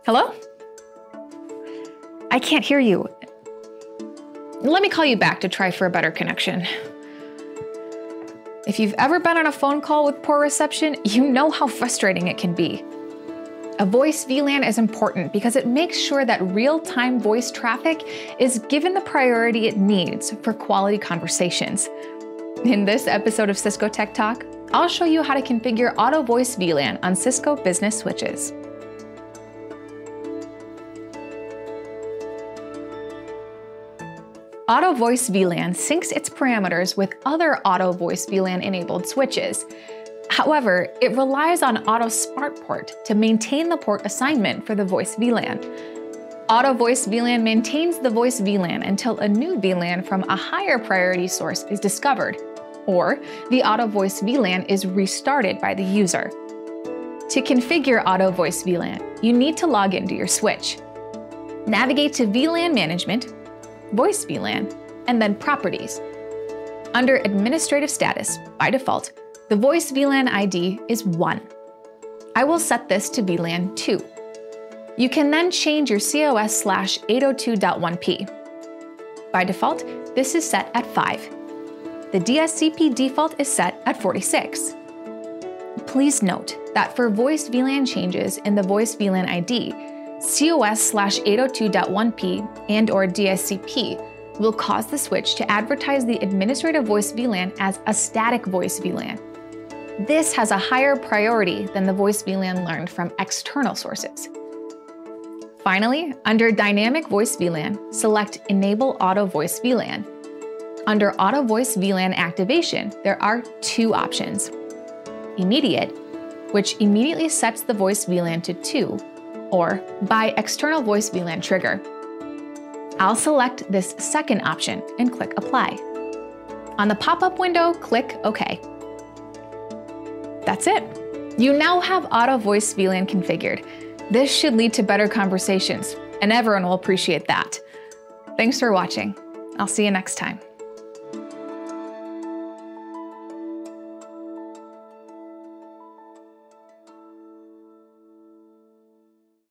Hello? I can't hear you. Let me call you back to try for a better connection. If you've ever been on a phone call with poor reception, you know how frustrating it can be. A voice VLAN is important because it makes sure that real-time voice traffic is given the priority it needs for quality conversations. In this episode of Cisco Tech Talk, I'll show you how to configure Auto Voice VLAN on Cisco Business switches. Auto Voice VLAN syncs its parameters with other Auto Voice VLAN-enabled switches. However, it relies on Auto Smart Port to maintain the port assignment for the voice VLAN. Auto Voice VLAN maintains the voice VLAN until a new VLAN from a higher priority source is discovered, or the Auto Voice VLAN is restarted by the user. To configure Auto Voice VLAN, you need to log into your switch. Navigate to VLAN Management, Voice VLAN, and then Properties. Under Administrative Status, by default, the voice VLAN ID is 1. I will set this to VLAN 2. You can then change your COS/802.1p. By default, this is set at 5. The DSCP default is set at 46. Please note that for voice VLAN changes in the voice VLAN ID, COS/802.1p and/or DSCP will cause the switch to advertise the administrative voice VLAN as a static voice VLAN. This has a higher priority than the voice VLAN learned from external sources. Finally, under Dynamic Voice VLAN, select Enable Auto Voice VLAN. Under Auto Voice VLAN activation, there are two options. Immediate, which immediately sets the voice VLAN to 2, or by external voice VLAN trigger. I'll select this second option and click Apply. On the pop-up window, click OK. That's it. You now have Auto Voice VLAN configured. This should lead to better conversations, and everyone will appreciate that. Thanks for watching. I'll see you next time.